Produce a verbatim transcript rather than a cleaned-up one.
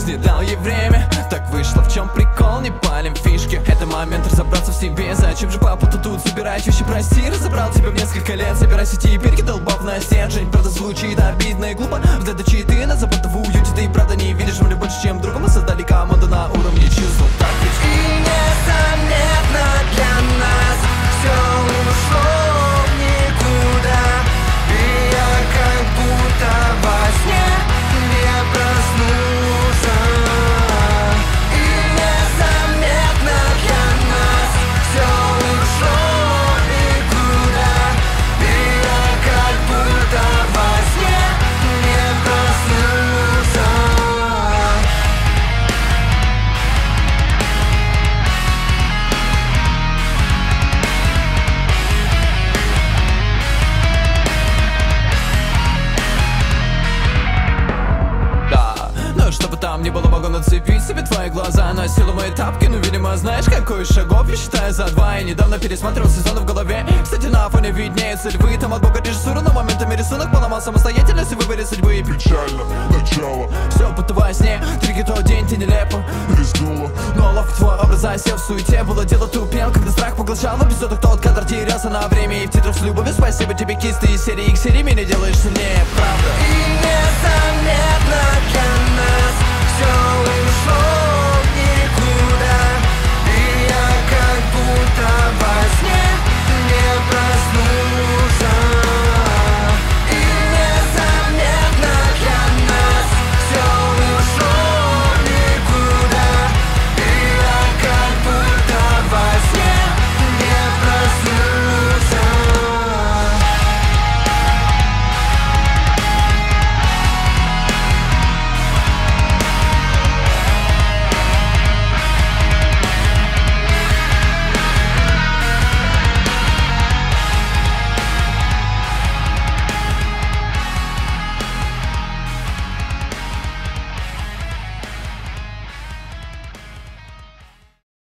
жизни дал ей время. Так вышло, в чем прикол, не палим фишки. Это момент разобраться в себе. Зачем же папа ты тут собирать вещи, прости. Разобрал тебя в несколько лет, собирайся теперь, долбав на стержень. Правда звучит обидно и глупо, взгляда читы на забот в уюте. Ты и правда не видишь в мне больше, чем другом. Мы создали команду на уровне чувств. Так ведь и незаметно для нас все ушло в никуда. И я как будто во сне не проснулся. И незаметно для нас все ушло в никуда. И я как будто во сне не проснулся. Чтобы там не было, могу нацепить себе твои глаза на силу мои тапки. Ну, видимо, знаешь, какой шагов я считаю за два. Я недавно пересматривал сезоны в голове. Кстати, на фоне виднеется львы. Там от бога режиссура, но моментами рисунок поломал самостоятельность и выборе судьбы. И печально, начало. Все будто во сне, трики тот день ты нелепо рискнула. Но ловко твой образ засел в суете. Было дело тупел, когда страх поглощал эпизодах. Тот кадр терялся на время. И в титрах с любовью спасибо тебе, кисты из серии к серии. Меня делаешь сильнее, правда.